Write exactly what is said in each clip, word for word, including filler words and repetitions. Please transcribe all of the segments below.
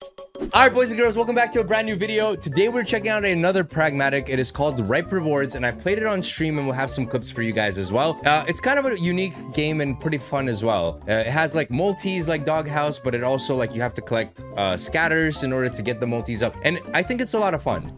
All right, boys and girls, welcome back to a brand new video. Today we're checking out another pragmatic. It is called Ripe Rewards, and I played it on stream, and we'll have some clips for you guys as well. Uh, it's kind of a unique game and pretty fun as well. Uh, it has like multis like Doghouse, but it also like you have to collect uh, scatters in order to get the multis up, and I think it's a lot of fun.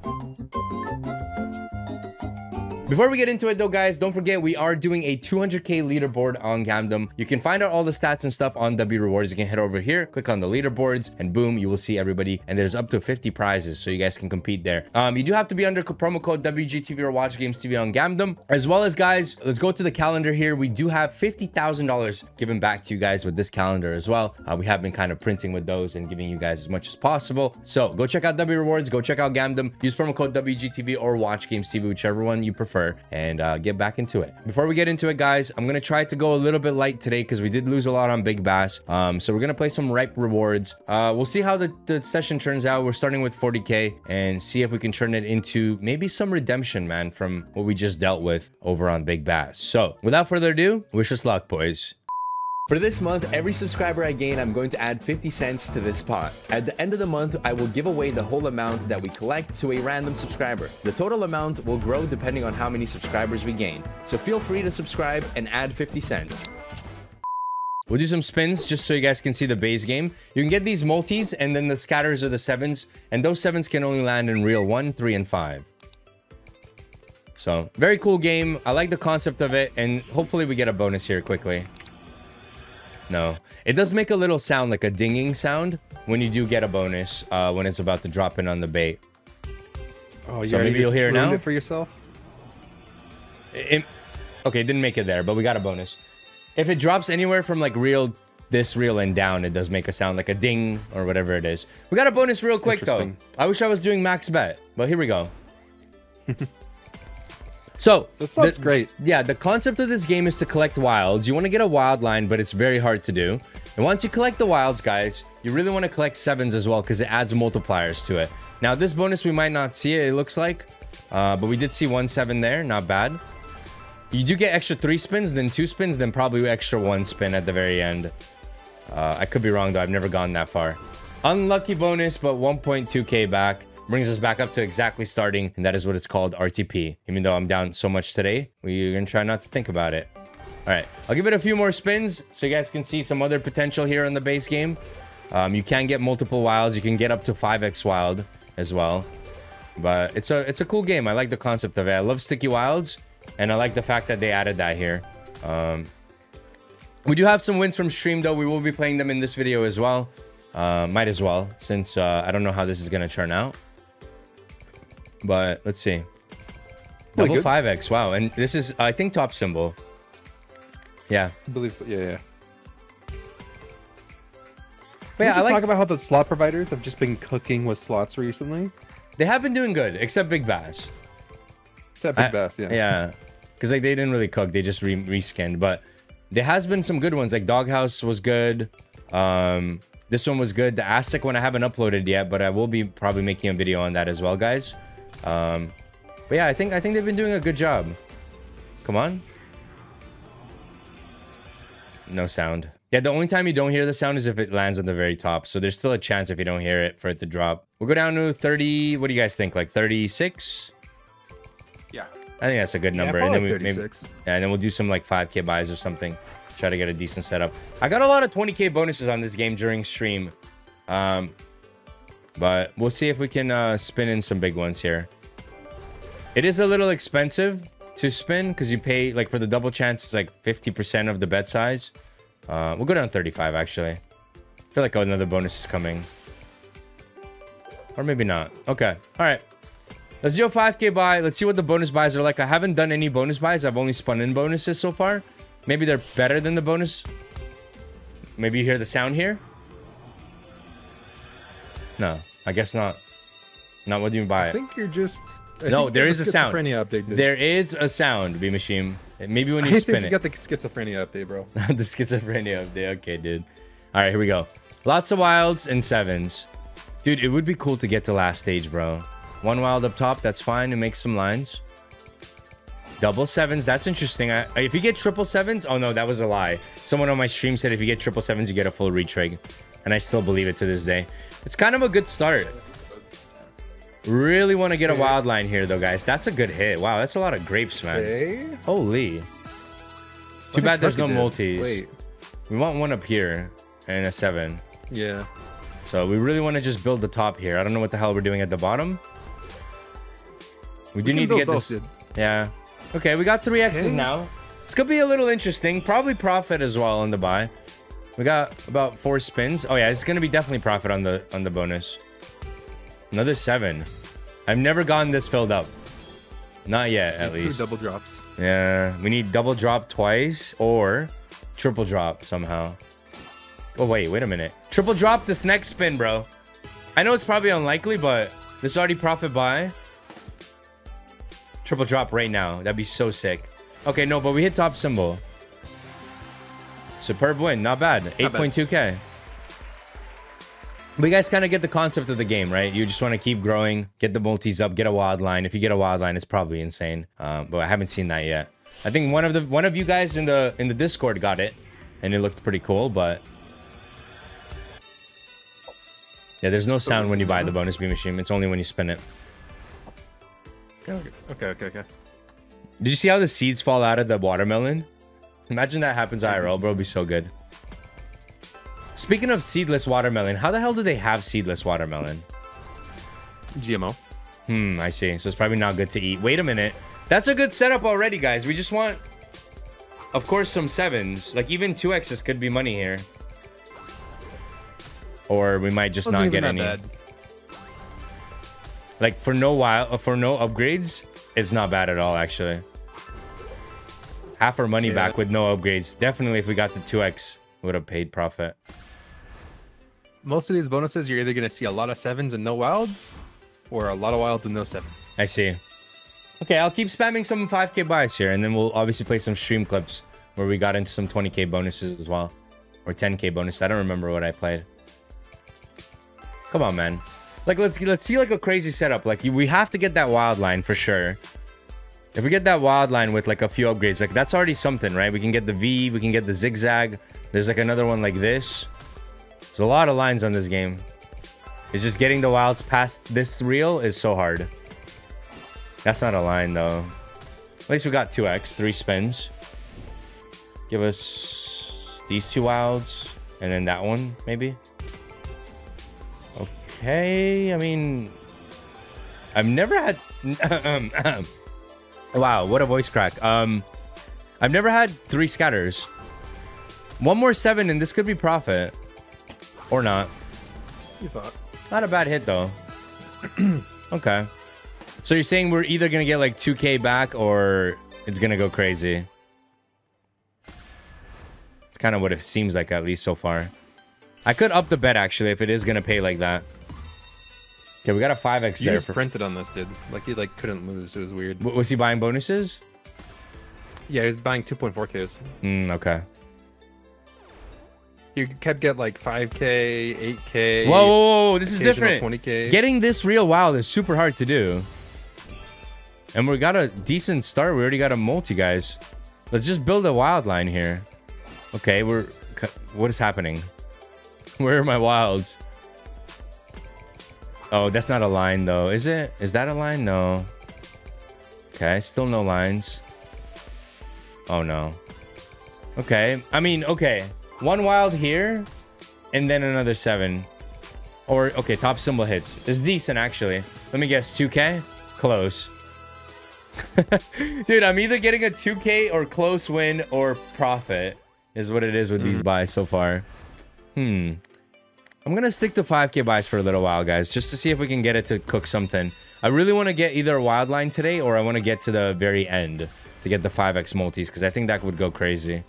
Before we get into it though, guys, don't forget we are doing a two hundred K leaderboard on Gamdom. You can find out all the stats and stuff on W Rewards. You can head over here, click on the leaderboards, and boom, you will see everybody. And there's up to fifty prizes, so you guys can compete there. Um, you do have to be under promo code W G T V or Watch Games T V on Gamdom. As well as, guys, let's go to the calendar here. We do have fifty thousand dollars given back to you guys with this calendar as well. Uh, we have been kind of printing with those and giving you guys as much as possible. So go check out W Rewards, go check out Gamdom, use promo code W G T V or Watch Games T V, whichever one you prefer. And uh, get back into it. Before we get into it, guys, I'm gonna try to go a little bit light today because we did lose a lot on Big Bass. Um, so we're gonna play some Ripe Rewards. Uh, we'll see how the, the session turns out. We're starting with forty K and see if we can turn it into maybe some redemption, man, from what we just dealt with over on Big Bass. So without further ado, wish us luck, boys. For this month, every subscriber I gain, I'm going to add fifty cents to this pot. At the end of the month, I will give away the whole amount that we collect to a random subscriber. The total amount will grow depending on how many subscribers we gain. So feel free to subscribe and add fifty cents. We'll do some spins just so you guys can see the base game. You can get these multis and then the scatters are the sevens. And those sevens can only land in reel one, three, and five. So very cool game. I like the concept of it. And hopefully we get a bonus here quickly. No, it does make a little sound, like a dinging sound when you do get a bonus uh, when it's about to drop in on the bait. Oh, so maybe you'll hear it now. It for yourself. It, okay, it didn't make it there, but we got a bonus. If it drops anywhere from like reel, this reel and down, it does make a sound like a ding or whatever it is. We got a bonus real quick though. I wish I was doing max bet, but here we go. So that sounds the, great. Yeah, the concept of this game is to collect wilds. You want to get a wild line, but it's very hard to do. And once you collect the wilds, guys, you really want to collect sevens as well because it adds multipliers to it. Now, this bonus, we might not see it, it looks like. Uh, but we did see one seven there. Not bad. You do get extra three spins, then two spins, then probably extra one spin at the very end. Uh, I could be wrong, though. I've never gone that far. Unlucky bonus, but one point two K back. Brings us back up to exactly starting, and that is what it's called, R T P. Even though I'm down so much today, we're gonna try not to think about it. All right, I'll give it a few more spins so you guys can see some other potential here in the base game. Um, you can get multiple wilds. You can get up to five X wild as well. But it's a it's a cool game. I like the concept of it. I love sticky wilds, and I like the fact that they added that here. Um, we do have some wins from stream, though. We will be playing them in this video as well. Uh, might as well, since uh, I don't know how this is gonna turn out. But let's see. Double five X. Wow. And this is, I think, top symbol. Yeah. I believe so. Yeah, yeah. But yeah, just I like... talk about how the slot providers have just been cooking with slots recently. They have been doing good, except Big Bass. Except Big I, Bass, yeah. Yeah. Because like they didn't really cook. They just re reskinned. But there has been some good ones. Like Doghouse was good. Um, this one was good. The Aztec one I haven't uploaded yet, but I will be probably making a video on that as well, guys. Um, but yeah, I think I think they've been doing a good job. Come on. No sound. Yeah, the only time you don't hear the sound is if it lands on the very top. So there's still a chance if you don't hear it for it to drop. We'll go down to thirty. What do you guys think? Like thirty-six? Yeah. I think that's a good number. Yeah, and then like we maybe, yeah, and then we'll do some like five K buys or something. Try to get a decent setup. I got a lot of twenty K bonuses on this game during stream. Um, But we'll see if we can uh, spin in some big ones here. It is a little expensive to spin because you pay, like, for the double chance, it's like fifty percent of the bet size. Uh, we'll go down thirty-five, actually. I feel like another bonus is coming. Or maybe not. Okay. All right. Let's do a five K buy. Let's see what the bonus buys are like. I haven't done any bonus buys. I've only spun in bonuses so far. Maybe they're better than the bonus. Maybe you hear the sound here. No, I guess not. Not what do you buy it? I think you're just... I no, there is a sound. Update, there is a sound, B-Machine. Maybe when you I spin think it. you got the schizophrenia update, bro. The schizophrenia update. Okay, dude. All right, here we go. Lots of wilds and sevens. Dude, it would be cool to get to last stage, bro. One wild up top, that's fine. It makes some lines. Double sevens, that's interesting. I, if you get triple sevens... Oh, no, that was a lie. Someone on my stream said if you get triple sevens, you get a full retrig. And I still believe it to this day. It's kind of a good start. Really want to get a wild line here, though, guys. That's a good hit. Wow, that's a lot of grapes, man. Okay. Holy. Too What bad there's no did? multis. Wait. We want one up here and a seven. Yeah. So we really want to just build the top here. I don't know what the hell we're doing at the bottom. We do We need can to get build this. both, dude. Yeah. Okay, we got three X's Okay. now. This could be a little interesting. Probably profit as well on the buy. We got about four spins. Oh yeah, it's gonna be definitely profit on the on the bonus. Another seven. I've never gotten this filled up. Not yet, at Two least. double drops. Yeah, we need double drop twice or triple drop somehow. Oh wait, wait a minute. Triple drop this next spin, bro. I know it's probably unlikely, but this already profit buy. Triple drop right now. That'd be so sick. Okay, no, but we hit top symbol. Superb win. Not bad. eight point two K. But you guys kind of get the concept of the game, right? You just want to keep growing, get the multis up, get a wild line. If you get a wild line, it's probably insane. Um, but I haven't seen that yet. I think one of the one of you guys in the in the Discord got it, and it looked pretty cool. But yeah, there's no sound when you buy the bonus beam machine. It's only when you spin it. Okay, okay, okay, okay. Did you see how the seeds fall out of the watermelon? Imagine that happens I R L, bro. It'd be so good. Speaking of seedless watermelon, how the hell do they have seedless watermelon? G M O. Hmm, I see. So it's probably not good to eat. Wait a minute. That's a good setup already, guys. We just want, of course, some sevens. Like, even two X's could be money here. Or we might just Wasn't not even get that any. bad. Like, for no while, for no upgrades, it's not bad at all, actually. Half our money Yeah. back with no upgrades. Definitely, if we got the two X, would have paid profit. Most of these bonuses, you're either going to see a lot of sevens and no wilds, or a lot of wilds and no sevens. I see. Okay, I'll keep spamming some five K buys here, and then we'll obviously play some stream clips where we got into some twenty K bonuses as well. Or ten K bonus. I don't remember what I played. Come on, man. Like, let's let's see like a crazy setup. Like, we have to get that wild line for sure. If we get that wild line with like a few upgrades, like that's already something, right? We can get the V, we can get the zigzag. There's like another one like this. There's a lot of lines on this game. It's just getting the wilds past this reel is so hard. That's not a line though. At least we got two X, three spins. Give us these two wilds and then that one maybe. Okay, I mean, I've never had. Wow, what a voice crack. Um, I've never had three scatters. One more seven and this could be profit. Or not. You thought. Not a bad hit though. Okay. So you're saying we're either going to get like two K back or it's going to go crazy. It's kind of what it seems like, at least so far. I could up the bet actually if it is going to pay like that. Okay, we got a five X You there. just For... printed on this, dude. Like, you like couldn't lose. It was weird. W- Was he buying bonuses? Yeah, he was buying two point four Ks. Mm, okay. You kept get like five K, eight K. Whoa, whoa, whoa, this is occasional different. twenty K. Getting this real wild is super hard to do. And we got a decent start. We already got a multi, guys. Let's just build a wild line here. Okay, we're... What is happening? Where are my wilds? Oh, that's not a line, though. Is it? Is that a line? No. Okay, still no lines. Oh, no. Okay. I mean, okay. One wild here, and then another seven. Or, okay, top symbol hits. It's decent, actually. Let me guess, two K? Close. Dude, I'm either getting a two K or close win or profit is what it is with mm. these buys so far. Hmm. I'm going to stick to five K buys for a little while, guys, just to see if we can get it to cook something. I really want to get either a wild line today or I want to get to the very end to get the five X multis because I think that would go crazy.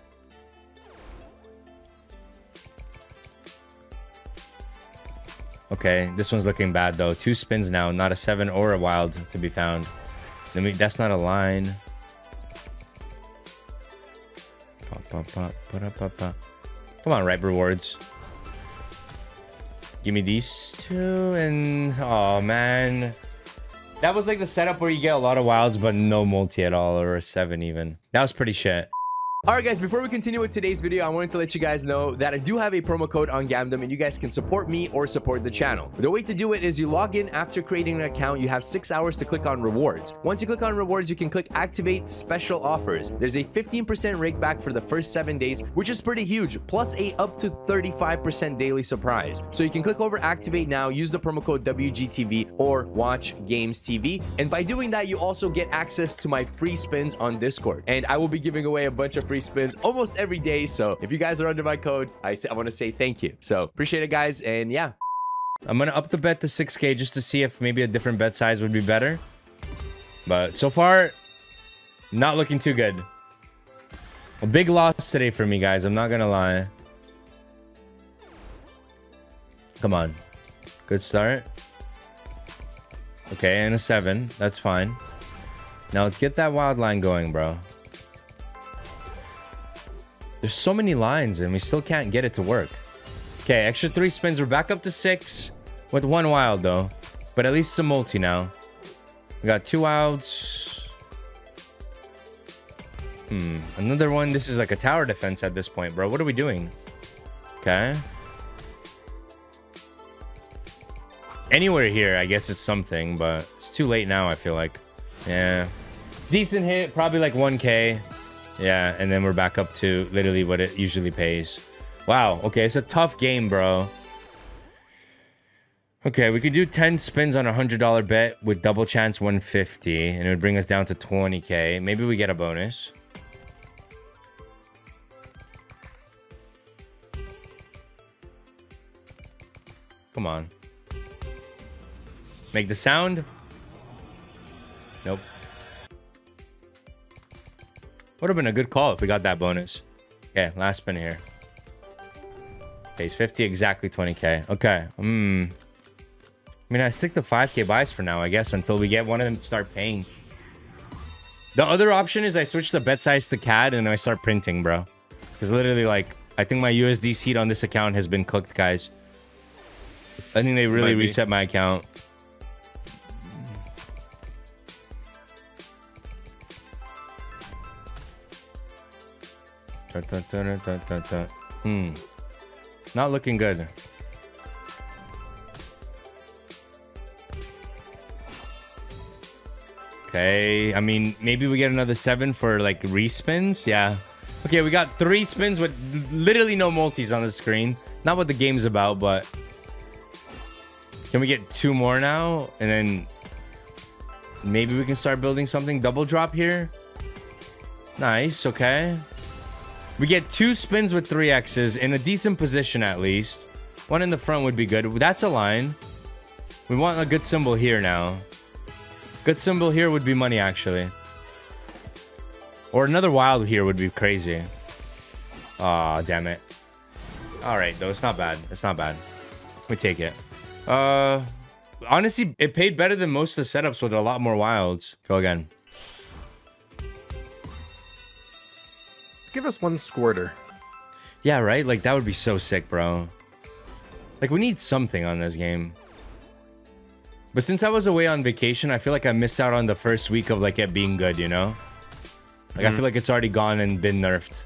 Okay, this one's looking bad, though. Two spins now, not a seven or a wild to be found. Let me, that's not a line. Pop, pop, pop, pop, pop, pop. Come on, right rewards. Give me these two and... Oh, man. That was like the setup where you get a lot of wilds, but no multi at all, or a seven even. That was pretty shit. All right, guys, before we continue with today's video, I wanted to let you guys know that I do have a promo code on Gamdom, and you guys can support me or support the channel. The way to do it is you log in after creating an account. You have six hours to click on rewards. Once you click on rewards, you can click activate special offers. There's a fifteen percent rake back for the first seven days, which is pretty huge, plus a up to thirty-five percent daily surprise. So you can click over activate now, use the promo code W G T V or Watch Games T V. And by doing that, you also get access to my free spins on Discord. And I will be giving away a bunch of free spins almost every day. So if you guys are under my code, I, I want to say thank you. So appreciate it, guys. And yeah, I'm gonna up the bet to six K just to see if maybe a different bet size would be better. But so far, not looking too good. A big loss today for me, guys. I'm not gonna lie. Come on. Good start. Okay, and a seven. That's fine. Now let's get that wild line going, bro. There's so many lines and we still can't get it to work. Okay, extra three spins. We're back up to six with one wild though, but at least some multi now. We got two wilds. Hmm, another one. This is like a tower defense at this point, bro. What are we doing? Okay. Anywhere here, I guess it's something, but it's too late now, I feel like. Yeah. Decent hit, probably like one K. Yeah, and then we're back up to literally what it usually pays. Wow, okay, it's a tough game, bro. Okay, we could do ten spins on a one hundred dollar bet with double chance one fifty, and it would bring us down to twenty K. Maybe we get a bonus. Come on. Make the sound. Nope. Would have been a good call if we got that bonus. Okay, last spin here. Pays fifty, exactly twenty K. Okay. Hmm. I mean, I stick to five K buys for now, I guess, until we get one of them to start paying. The other option is I switch the bet size to C A D and I start printing, bro. Because literally, like, I think my U S D seed on this account has been cooked, guys. I think they really reset my account. Dun, dun, dun, dun, dun, dun. Hmm. Not looking good. Okay. I mean, maybe we get another seven for like respins. Yeah. Okay, we got three spins with literally no multis on the screen. Not what the game's about, but can we get two more now? And then maybe we can start building something. Double drop here. Nice. Okay. We get two spins with three X's in a decent position at least. One in the front would be good. That's a line. We want a good symbol here now. Good symbol here would be money, actually. Or another wild here would be crazy. Aw, oh, damn it. Alright, though. It's not bad. It's not bad. We take it. Uh, honestly, it paid better than most of the setups with a lot more wilds. Go again. Give us one squirter. Yeah, right? Like, that would be so sick, bro. Like, we need something on this game. But since I was away on vacation, I feel like I missed out on the first week of, like, it being good, you know? Like, mm. I feel like it's already gone and been nerfed.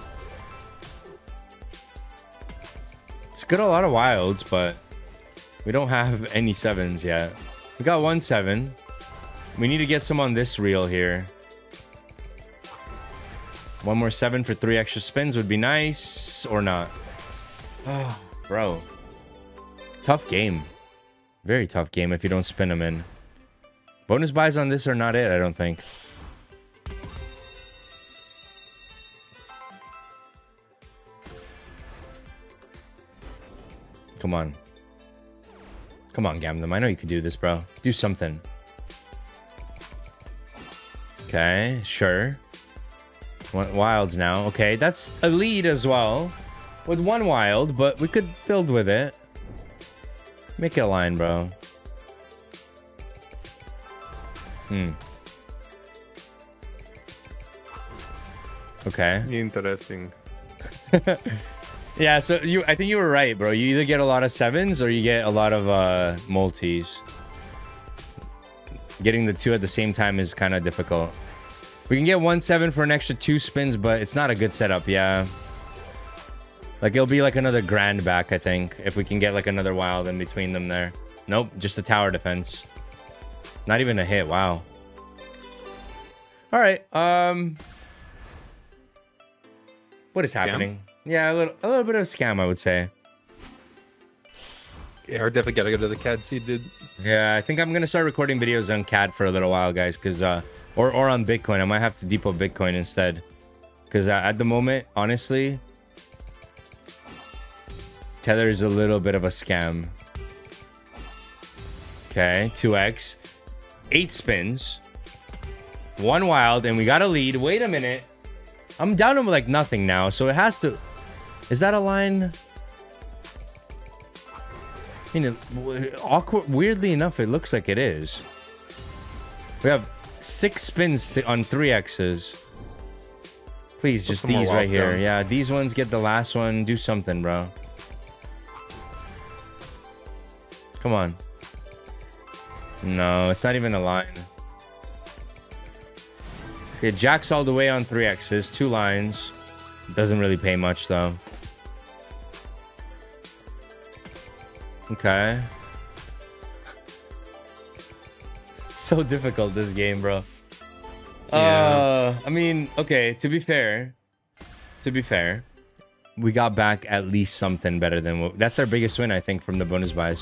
It's good a lot of wilds, but we don't have any sevens yet. We got one seven. We need to get some on this reel here. One more seven for three extra spins would be nice, or not. Oh, bro. Tough game. Very tough game if you don't spin them in. Bonus buys on this are not it, I don't think. Come on. Come on, Gamdom. I know you could do this, bro. Do something. Okay, sure. Wilds now. Okay, that's a lead as well. With one wild, but we could build with it. Make it a line, bro. Hmm. Okay. Interesting. Yeah, so you I think you were right, bro. You either get a lot of sevens or you get a lot of uh multis. Getting the two at the same time is kind of difficult. We can get one seven for an extra two spins, but it's not a good setup. Yeah. Like, it'll be like another grand back, I think, if we can get like another wild in between them there. Nope, just a tower defense. Not even a hit. Wow. All right. Um, what is happening? Scam? Yeah, a little, a little bit of scam, I would say. Yeah, we're definitely gotta go to the C A D seed, dude. Yeah, I think I'm gonna start recording videos on C A D for a little while, guys, because uh, or or on Bitcoin. I might have to depot Bitcoin instead, because uh, at the moment, honestly, Tether is a little bit of a scam. Okay, two X, eight spins, one wild, and we got a lead. Wait a minute, I'm down to like nothing now, so it has to. Is that a line? I mean, awkward. Weirdly enough, it looks like it is. We have six spins on three X's. Please, just these right here. Down. Yeah, these ones get the last one. Do something, bro. Come on. No, it's not even a line. Okay, jacks all the way on three X's. Two lines. Doesn't really pay much, though. Okay. So difficult, this game, bro. Yeah. Uh, I mean, okay, to be fair, to be fair, we got back at least something better than what... That's our biggest win, I think, from the bonus buys.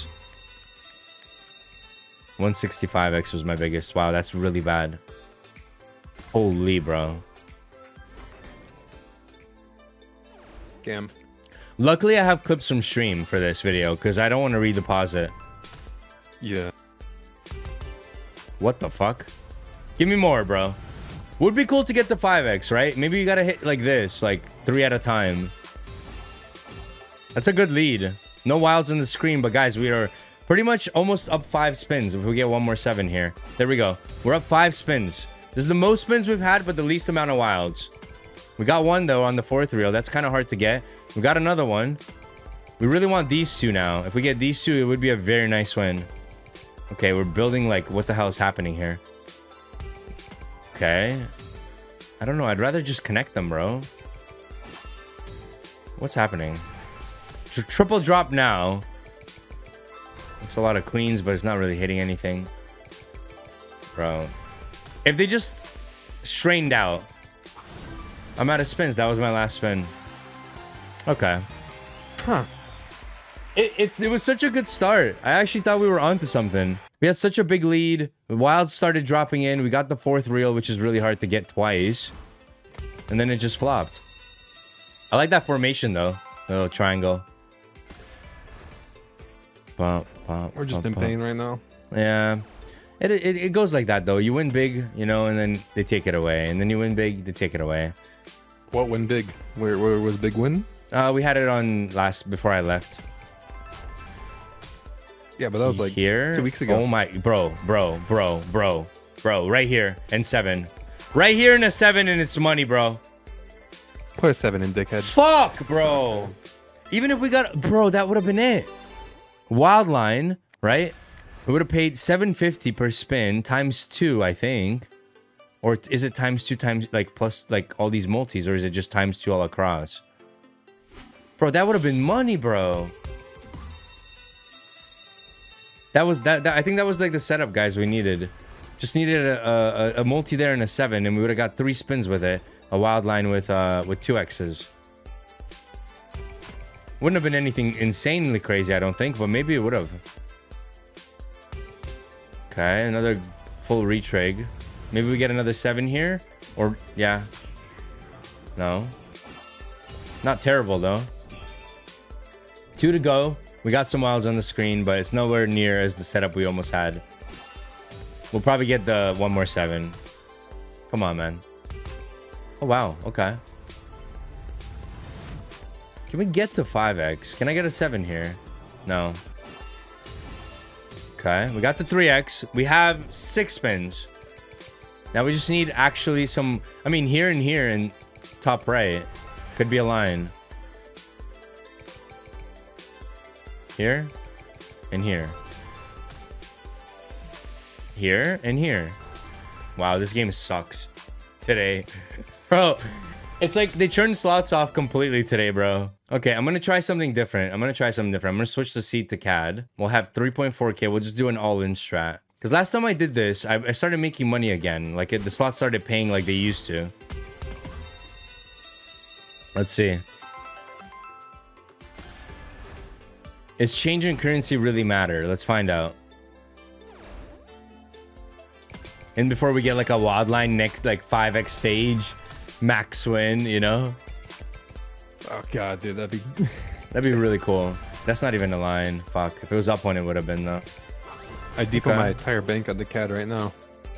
one sixty-five X was my biggest. Wow, that's really bad. Holy, bro. Damn. Luckily, I have clips from stream for this video because I don't want to redeposit. Yeah. What the fuck? Give me more, bro. Would be cool to get the five X, right? Maybe you gotta hit like this, like three at a time. That's a good lead. No wilds on the screen, but guys, we are pretty much almost up five spins if we get one more seven here. There we go. We're up five spins. This is the most spins we've had, but the least amount of wilds. We got one, though, on the fourth reel. That's kind of hard to get. We got another one. We really want these two now. If we get these two, it would be a very nice win. Okay, we're building, like, what the hell is happening here? Okay. I don't know. I'd rather just connect them, bro. What's happening? Tr triple drop now. It's a lot of queens, but it's not really hitting anything. Bro. If they just strained out. I'm out of spins. That was my last spin. Okay. Huh. It, it's, it was such a good start. I actually thought we were onto something. We had such a big lead. The wilds started dropping in. We got the fourth reel, which is really hard to get twice. And then it just flopped. I like that formation, though. The little triangle. Bump, bump, We're just bump, in bump. pain right now. Yeah. It, it, it goes like that, though. You win big, you know, and then they take it away. And then you win big, they take it away. What win big? Where, where was big win? Uh, we had it on last, before I left. Yeah, but that was like here two weeks ago. Oh my, bro, bro, bro, bro, bro, right here and seven, right here in a seven, and it's money, bro. Put a seven in, dickhead. Fuck, bro. Even if we got, bro, that would have been it. Wild line, right? We would have paid seven fifty per spin times two, I think. Or is it times two times like plus like all these multis, or is it just times two all across? Bro, that would have been money, bro. That was that, that. I think that was like the setup, guys. We needed, just needed a, a, a multi there and a seven, and we would have got three spins with it. A wild line with uh with two X's. Wouldn't have been anything insanely crazy, I don't think, but maybe it would have. Okay, another full retrig. Maybe we get another seven here, or yeah. No. Not terrible though. Two to go. We got some wilds on the screen, but it's nowhere near as the setup we almost had. We'll probably get the one more seven. Come on, man. Oh, wow. Okay. Can we get to five X? Can I get a seven here? No. Okay. We got the three X. We have six spins. Now we just need actually some... I mean, here and here in top right. Could be a line. Here and here. Here and here. Wow, this game sucks. today. Bro, it's like they turned slots off completely today, bro. Okay, I'm gonna try something different. I'm gonna try something different. I'm gonna switch the seat to C A D. We'll have three point four K. We'll just do an all-in strat. Because last time I did this, I, I started making money again. Like, it, the slots started paying like they used to. Let's see. Is changing currency really matter? Let's find out. And before we get like a wild line next, like five X stage, max win, you know? Oh god, dude, that'd be That'd be really cool. That's not even a line. Fuck. If it was up one, it would have been though. I depot okay. my entire bank on the C A D right now.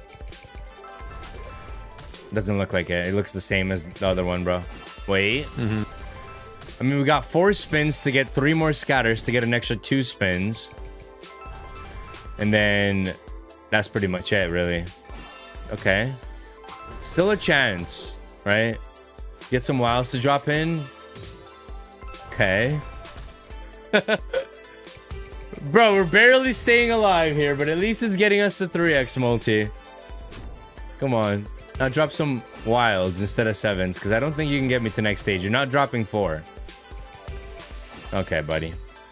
Doesn't look like it. It looks the same as the other one, bro. Wait. Mm-hmm. I mean, we got four spins to get three more scatters to get an extra two spins. And then that's pretty much it, really. Okay. Still a chance, right? Get some wilds to drop in. Okay. Bro, we're barely staying alive here, but at least it's getting us to three X multi. Come on. Now drop some wilds instead of sevens, because I don't think you can get me to next stage. You're not dropping four. Okay, buddy.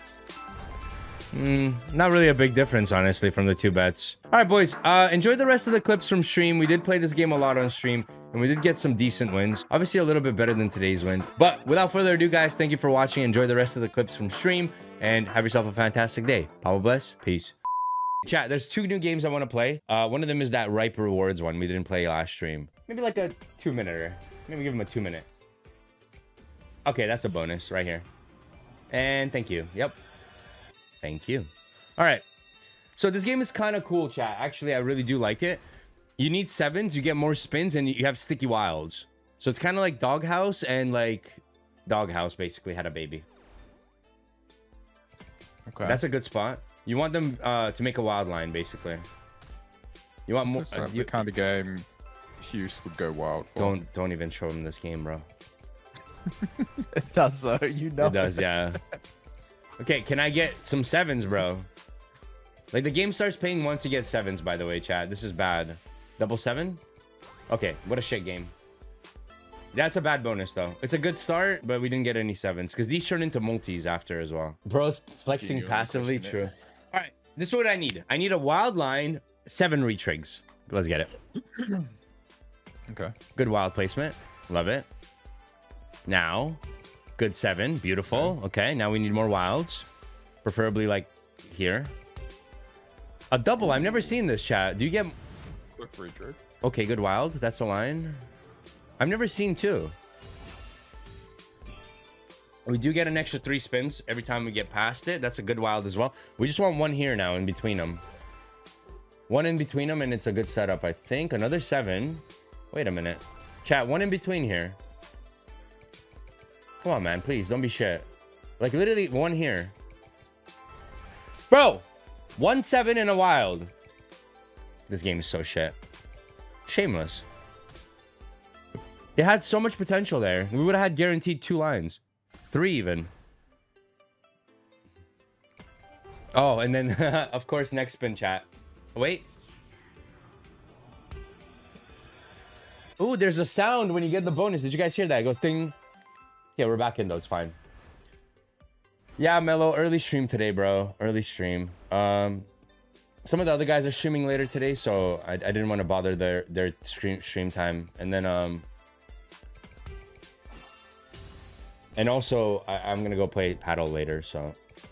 Mm, not really a big difference, honestly, from the two bets. All right, boys. Uh, enjoy the rest of the clips from stream. We did play this game a lot on stream, and we did get some decent wins. Obviously, a little bit better than today's wins. But without further ado, guys, thank you for watching. Enjoy the rest of the clips from stream, and have yourself a fantastic day. Papa bless. Peace. Chat, there's two new games I want to play. Uh, one of them is that Ripe Rewards one we didn't play last stream. Maybe like a two-minute. Maybe give him a two-minute. Okay, that's a bonus right here. And thank you. Yep. Thank you. All right. So this game is kind of cool, chat. Actually, I really do like it. You need sevens, you get more spins, and you have sticky wilds. So it's kind of like Doghouse, and like Doghouse basically had a baby. Okay. That's a good spot. You want them uh, to make a wild line, basically. You want more. Looks like uh, you, the kind of game Hughes would go wild for. Don't don't even show him this game, bro. It does, though. You know. It does, yeah. Okay, can I get some sevens, bro? Like, the game starts paying once you get sevens, by the way, chat. This is bad. Double seven? Okay, what a shit game. That's a bad bonus, though. It's a good start, but we didn't get any sevens, because these turn into multis after as well. Bro's flexing passively. True. All right, this is what I need. I need a wild line, seven retrigs. Let's get it. Okay. Good wild placement. Love it. Now, good seven. Beautiful. Okay, now we need more wilds. Preferably, like, here. A double. I've never seen this, chat. Do you get... Quick retrig. Okay, good wild. That's a line. I've never seen two. We do get an extra three spins every time we get past it. That's a good wild as well. We just want one here now in between them. One in between them, and it's a good setup, I think. Another seven. Wait a minute. Chat, one in between here. Come on, man. Please, don't be shit. Like, literally, one here. Bro! One seven and a wild. This game is so shit. Shameless. It had so much potential there. We would have had guaranteed two lines. Three, even. Oh, and then, of course, next spin, chat. Wait. Ooh, there's a sound when you get the bonus. Did you guys hear that? It goes ding. Yeah, we're back in, though. It's fine. Yeah, Mello, early stream today, bro. Early stream. Um, some of the other guys are streaming later today, so I, I didn't want to bother their their stream stream time. And then um, and also I, I'm gonna go play paddle later. So,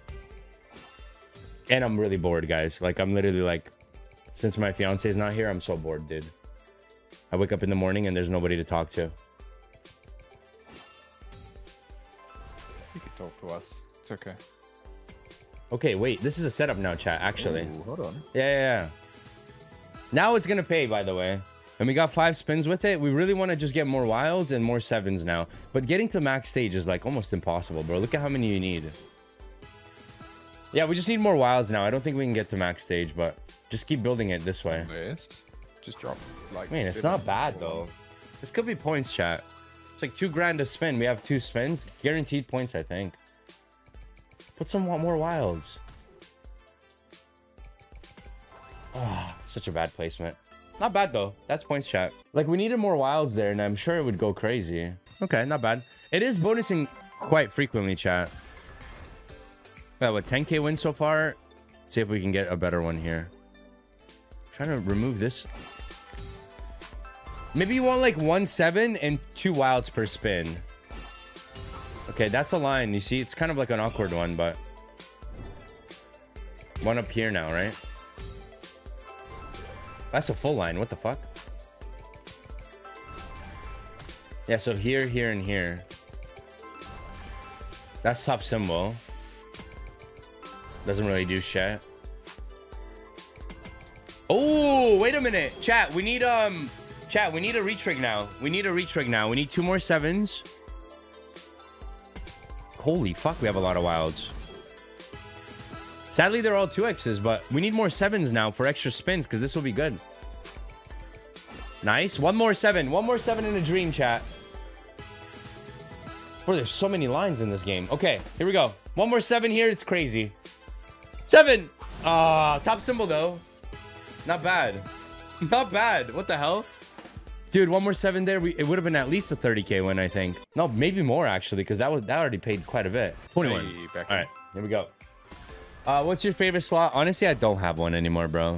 and I'm really bored, guys. Like, I'm literally like, since my fiance is not here, I'm so bored, dude. I wake up in the morning and there's nobody to talk to. You can talk to us. It's okay. Okay, wait. This is a setup now, chat, actually. Ooh, hold on. Yeah, yeah, yeah. Now it's going to pay, by the way. And we got five spins with it. We really want to just get more wilds and more sevens now. But getting to max stage is, like, almost impossible, bro. Look at how many you need. Yeah, we just need more wilds now. I don't think we can get to max stage, but just keep building it this way. This. Just drop, like... Man, it's not bad, though. This could be points, chat. It's like two grand a spin. We have two spins. Guaranteed points, I think. Put some more wilds. Oh, such a bad placement. Not bad though. That's points, chat. Like we needed more wilds there, and I'm sure it would go crazy. Okay, not bad. It is bonusing quite frequently, chat. Uh, what, ten K wins so far? See if we can get a better one here. Trying to remove this. Maybe you want like one seven and two wilds per spin. Okay, that's a line. You see, it's kind of like an awkward one, but one up here now, right? That's a full line. What the fuck? Yeah, so here, here, and here. That's top symbol. Doesn't really do shit. Oh, wait a minute. Chat, we need, um... Chat, we need a retrig now. We need a retrig now. We need two more sevens. Holy fuck, we have a lot of wilds. Sadly, they're all two X's, but we need more sevens now for extra spins, because this will be good. Nice. One more seven. One more seven in a dream, chat. Bro, there's so many lines in this game. Okay, here we go. One more seven here. It's crazy. Seven. Ah, top symbol, though. Not bad. Not bad. What the hell? Dude, one more seven there. We, it would have been at least a thirty K win, I think. No, maybe more, actually, because that was that already paid quite a bit. twenty-one. Hey, back All right, here we go. Uh, what's your favorite slot? Honestly, I don't have one anymore, bro.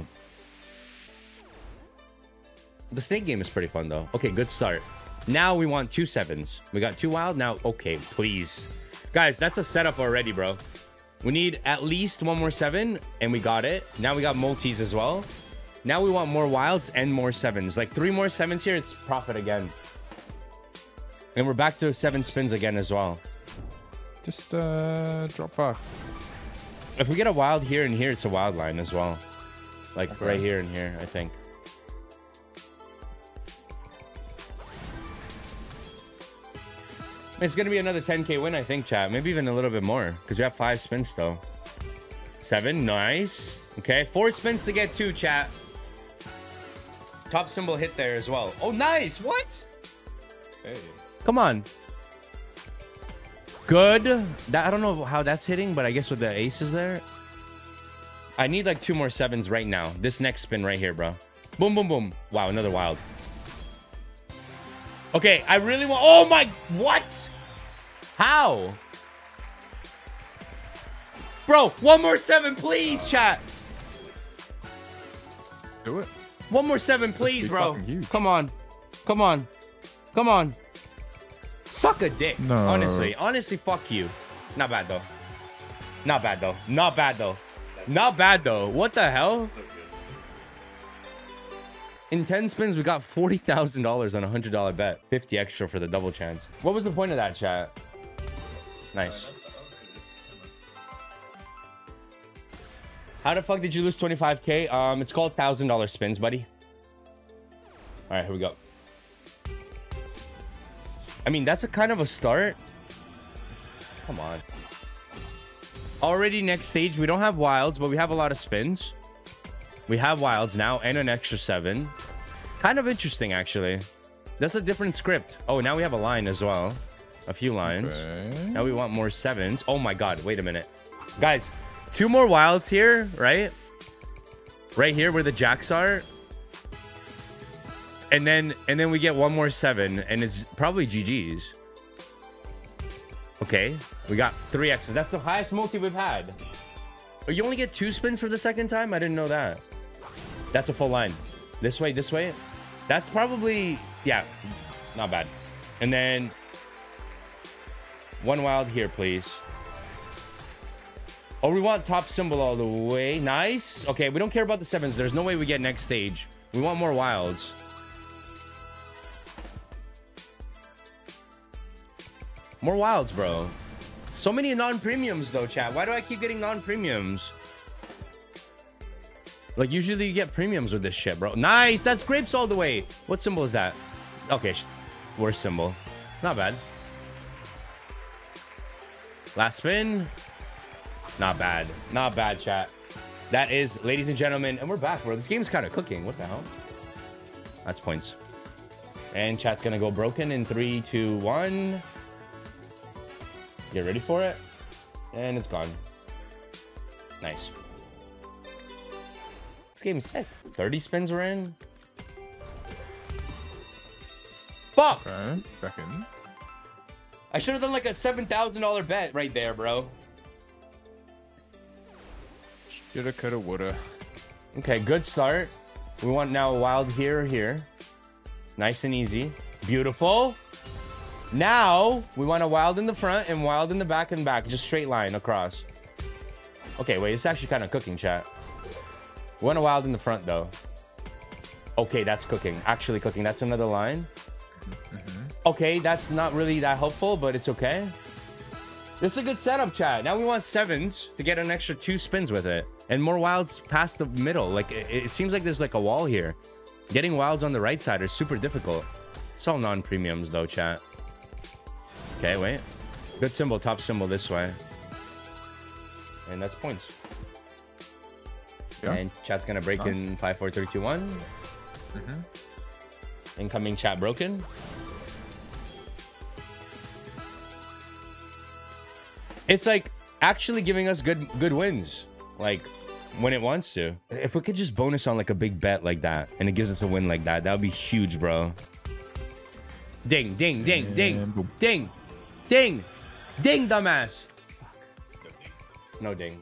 The snake game is pretty fun, though. Okay, good start. Now we want two sevens. We got two wild. Now, okay, please. Guys, that's a setup already, bro. We need at least one more seven, and we got it. Now we got multis as well. Now we want more wilds and more sevens. Like three more sevens here, it's profit again. And we're back to seven spins again as well. Just uh, drop five. If we get a wild here and here, it's a wild line as well. Like Okay. right here and here, I think. It's going to be another ten K win, I think, chat. Maybe even a little bit more, because we have five spins still. Seven, nice. Okay, four spins to get two, chat. Top symbol hit there as well. Oh, nice. What? Hey. Come on. Good. That, I don't know how that's hitting, but I guess with the aces there. I need like two more sevens right now. This next spin right here, bro. Boom, boom, boom. Wow, another wild. Okay, I really want... Oh my... What? How? Bro, one more seven, please, chat. Do it. One more seven, please, be bro. fucking huge. Come on. Come on. Come on. Suck a dick. No. Honestly. Honestly, fuck you. Not bad, though. Not bad, though. Not bad, though. Not bad, though. What the hell? In ten spins, we got forty thousand dollars on a one hundred dollar bet. fifty extra for the double chance. What was the point of that, chat? Nice. How the fuck did you lose twenty-five K? Um, it's called one thousand dollar spins, buddy. All right, here we go. I mean, that's a kind of a start. Come on. Already next stage, we don't have wilds, but we have a lot of spins. We have wilds now and an extra seven. Kind of interesting, actually. That's a different script. Oh, now we have a line as well. A few lines. Okay. Now we want more sevens. Oh my god, wait a minute. Guys, two more wilds here, right? Right here where the jacks are. And then and then we get one more seven, and it's probably G G's. Okay, we got three X's. That's the highest multi we've had. Oh, you only get two spins for the second time? I didn't know that. That's a full line. This way, this way. That's probably, yeah, not bad. And then one wild here, please. Oh, we want top symbol all the way. Nice. Okay, we don't care about the sevens. There's no way we get next stage. We want more wilds. More wilds, bro. So many non-premiums, though, chat. Why do I keep getting non-premiums? Like, usually you get premiums with this shit, bro. Nice. That's grapes all the way. What symbol is that? Okay, worst symbol. Not bad. Last spin. Not bad. Not bad, chat. That is, ladies and gentlemen, and we're back, bro. This game's kind of cooking. What the hell? That's points. And chat's gonna go broken in three, two, one. Get ready for it. And it's gone. Nice. This game is sick. thirty spins we're in. Fuck! Okay, back in. I should have done like a seven thousand dollar bet right there, bro. Shoulda, coulda, woulda. Okay, good start. We want now a wild here or here. Nice and easy. Beautiful. Now, we want a wild in the front and wild in the back and back. Just straight line across. Okay, wait. It's actually kind of cooking, chat. We want a wild in the front, though. Okay, that's cooking. Actually cooking. That's another line. Mm-hmm. Okay, that's not really that helpful, but it's okay. This is a good setup, chat. Now we want sevens to get an extra two spins with it. And more wilds past the middle. Like, it, it seems like there's like a wall here. Getting wilds on the right side is super difficult. It's all non-premiums, though, chat. Okay, wait. Good symbol, top symbol this way. And that's points. Yeah. And chat's gonna break Nice. in five, four, three, two, one. Mm-hmm. Incoming chat broken. It's like actually giving us good good wins. Like when it wants to. If we could just bonus on like a big bet like that and it gives us a win like that, that would be huge, bro. Ding, ding, ding, ding, And boom. ding, ding, ding, dumbass. No ding.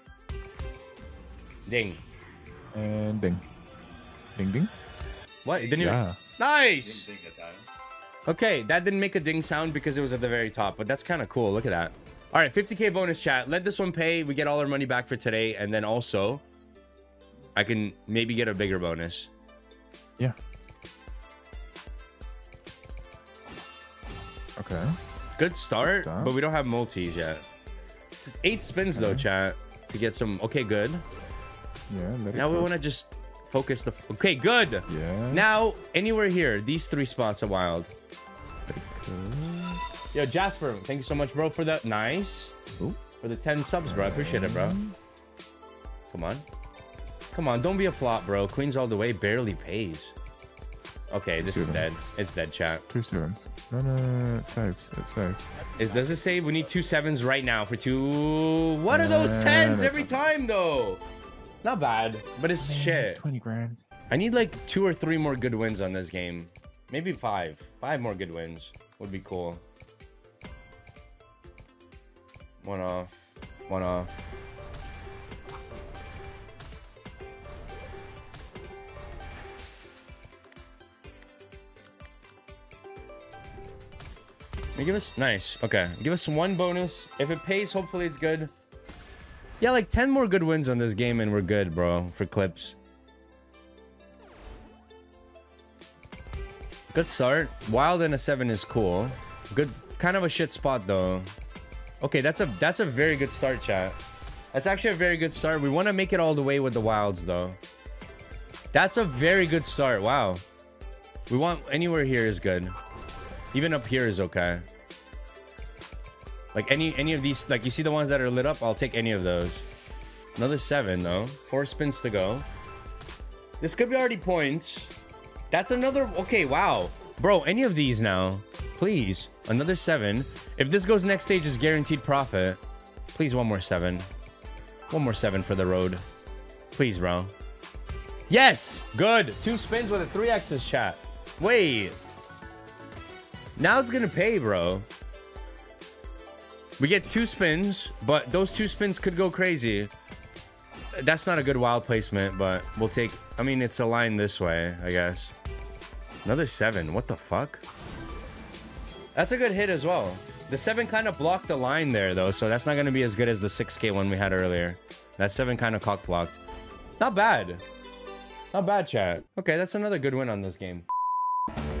Ding. And ding. Ding, ding. What? It didn't even... Yeah. Nice! Okay, that didn't make a ding sound because it was at the very top, but that's kind of cool. Look at that. All right, fifty K bonus, chat. Let this one pay. We get all our money back for today, and then also, I can maybe get a bigger bonus. Yeah. Okay. Good start, Good start. but we don't have multis yet. S- Eight spins, though, chat, to get some... Okay, good. Yeah, let it Now we go. want to just focus the... Okay, good. Yeah. Now, anywhere here, these three spots are wild. Let it go. Yo, Jasper, thank you so much, bro, for the... Nice. Ooh. For the ten subs, bro. I appreciate it, bro. Come on. Come on, don't be a flop, bro. Queens all the way barely pays. Okay, this is Two dead. It's dead, chat. Two sevens. No, no, no, it saves. It saves. Is, does it say we need two sevens right now for two... What are those Nah, tens that's every not- time, though? Not bad, but it's shit. twenty grand. I need like two or three more good wins on this game. Maybe five. Five more good wins would be cool. One off. One off. Hey, give us nice. Okay, give us one bonus. If it pays, hopefully it's good. Yeah, like ten more good wins on this game and we're good, bro, for clips. Good start. Wild and a seven is cool. Good, kind of a shit spot though. Okay, that's a that's a very good start, chat. That's actually a very good start. We want to make it all the way with the wilds though. That's a very good start. Wow. We want anywhere here is good. Even up here is okay. Like any any of these, like you see the ones that are lit up, I'll take any of those. Another seven though. Four spins to go. This could be already points. That's another, okay, wow. Bro, any of these now, please. Another seven. If this goes next stage is guaranteed profit. Please, one more seven. One more seven for the road. Please, bro. Yes, good. Two spins with a three X's, chat. Wait. Now it's gonna pay, bro. We get two spins, but those two spins could go crazy. That's not a good wild placement, but we'll take... I mean, it's a line this way, I guess. Another seven. What the fuck? That's a good hit as well. The seven kind of blocked the line there, though, so that's not going to be as good as the six K one we had earlier. That seven kind of cock blocked. Not bad. Not bad, chat. Okay, that's another good win on this game.